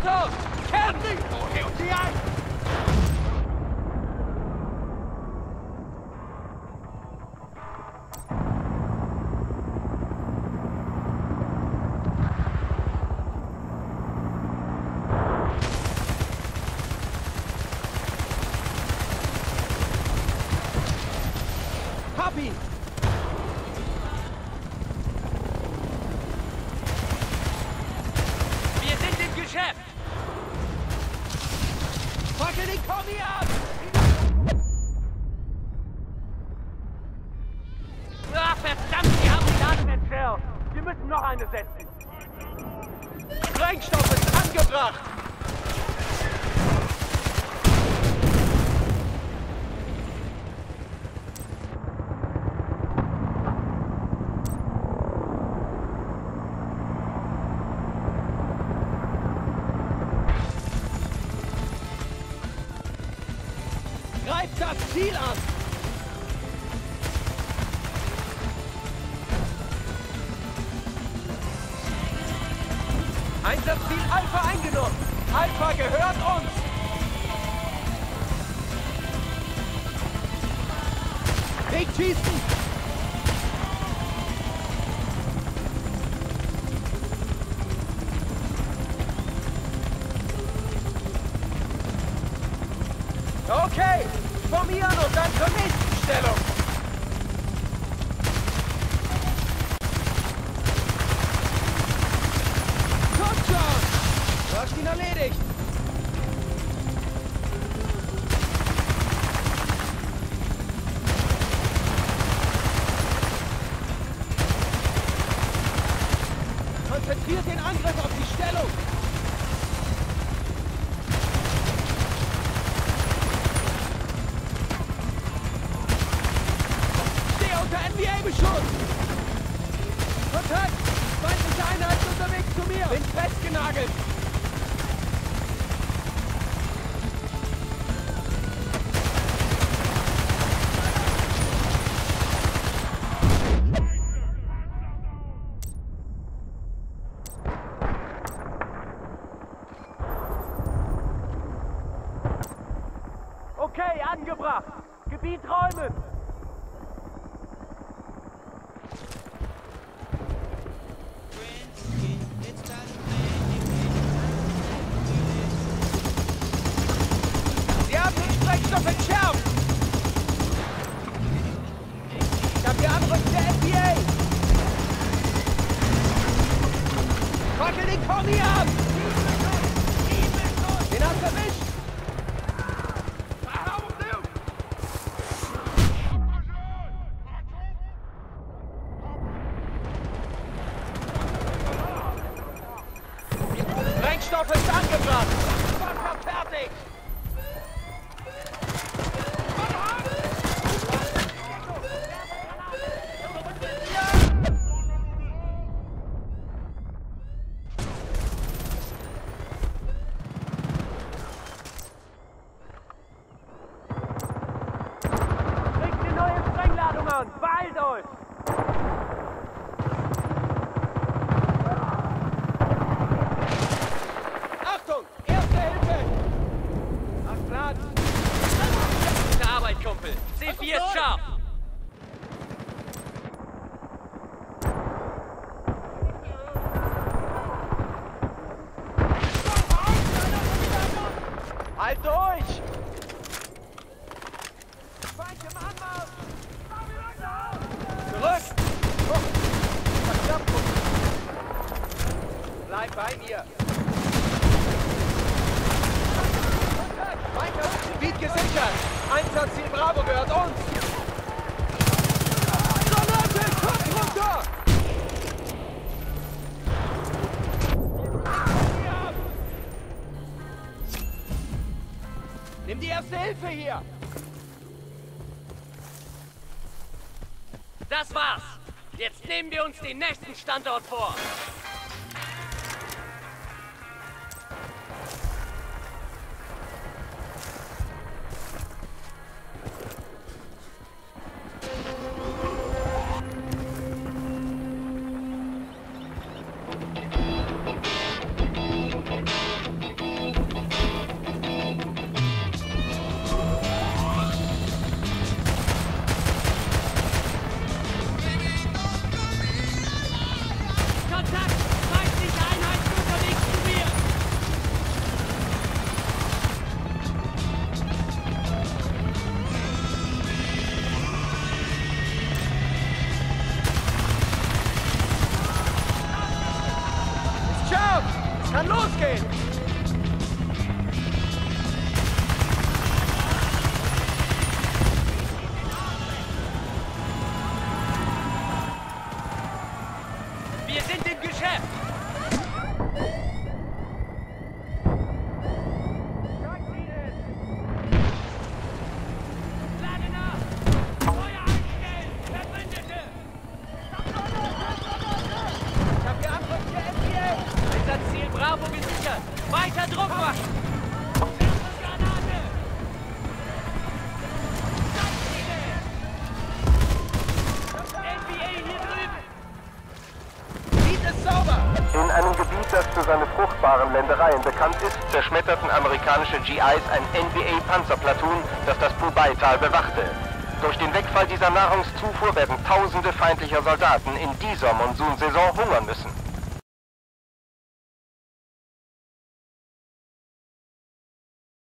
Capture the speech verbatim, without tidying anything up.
Achtung! Kerzen! Okay, und sie ein! Hab ihn! Wir sind im Geschäft! Fackel den Kommi ab! Ah, verdammt, wir haben die Laden entschärft! Wir müssen noch eine setzen! Sprengstoff ist angebracht! Greift das Ziel an! Einsatzziel Alpha eingenommen! Alpha gehört uns! Nicht schießen! Okay, formieren und dann zur nächsten Stellung. Kommt schon! Du hast ihn erledigt. Konzentriert den Angriff auf die Stellung. N B A-Beschuss! Kontakt! Feindliche Einheit unterwegs zu mir! Bin festgenagelt! Okay, angebracht! Gebiet räumen! Sprengstoff entschärft! Ich hab hier Anrücken der N B A! Fackel den Kommi ab! Den hast du erwischt! Sprengstoff ist angebracht! Wasser fertig! Beeilt euch! Achtung! Erste Hilfe! Mach Platz! Gute Arbeit, Kumpel! C vier ist scharf! Halt durch! Feind im Anmarsch! Zurück! Oh, verdammt! Bleib bei mir! Weiter! Gebiet gesichert! Einsatzziel Bravo gehört uns! Granate! Kopf runter! Nimm die erste Hilfe hier! Das war's! Jetzt nehmen wir uns den nächsten Standort vor! Kann losgehen! Wir sind im Geschäft! Lade nach! Feuer einstellen! Verbündete! Ich hab geantwortet für N B A! Einsatzziel Bravo gesichert! Weiter Druck machen! Granate! N B A hier drüben! Gebiet ist sauber! In einem Gebiet, das für seine fruchtbaren Ländereien bekannt ist, zerschmetterten amerikanische G Is ein N B A-Panzerplatoon, das das Pubai-Tal bewachte. Durch den Wegfall dieser Nahrungszufuhr werden tausende feindlicher Soldaten in dieser Monsunsaison hungern müssen.